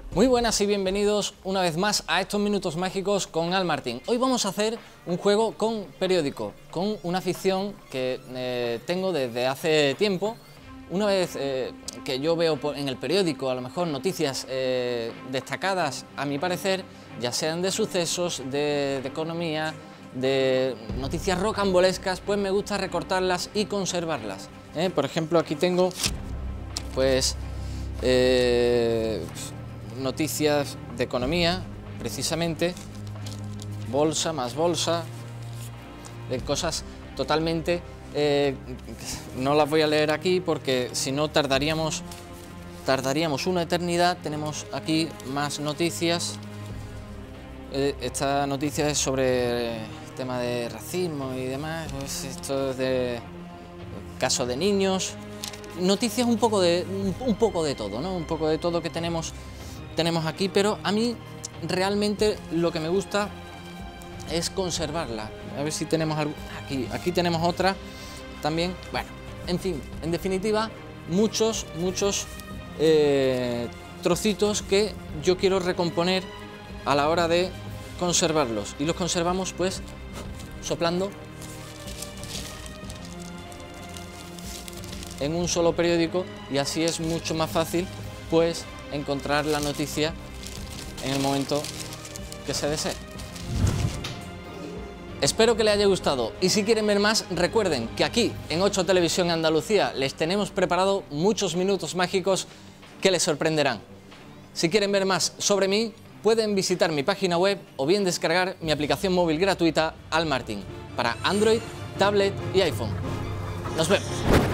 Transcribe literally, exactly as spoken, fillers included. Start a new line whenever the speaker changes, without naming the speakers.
Muy buenas y bienvenidos una vez más a estos minutos mágicos con Al Martín. Hoy vamos a hacer un juego con periódico, con una afición que eh, tengo desde hace tiempo. Una vez eh, que yo veo en el periódico a lo mejor noticias eh, destacadas, a mi parecer, ya sean de sucesos, de, de economía, de noticias rocambolescas, pues me gusta recortarlas y conservarlas. ¿eh? Por ejemplo, aquí tengo pues eh, noticias de economía, precisamente, bolsa más bolsa, de cosas totalmente... Eh, no las voy a leer aquí porque si no tardaríamos, tardaríamos una eternidad. Tenemos aquí más noticias. Eh, esta noticia es sobre el tema de racismo y demás, pues esto es de caso de niños, noticias un poco de, un, un poco de todo, ¿no? Un poco de todo que tenemos, tenemos aquí, pero a mí realmente lo que me gusta es conservarla. A ver si tenemos algo. Aquí, aquí tenemos otra también. Bueno, en fin, en definitiva, muchos, muchos eh, trocitos que yo quiero recomponer a la hora de conservarlos. Y los conservamos pues soplando en un solo periódico, y así es mucho más fácil pues encontrar la noticia en el momento que se desee. Espero que les haya gustado, y si quieren ver más, recuerden que aquí en ocho Televisión Andalucía les tenemos preparado muchos minutos mágicos que les sorprenderán. Si quieren ver más sobre mí, pueden visitar mi página web o bien descargar mi aplicación móvil gratuita Al Martín para Android, tablet y iPhone. Nos vemos.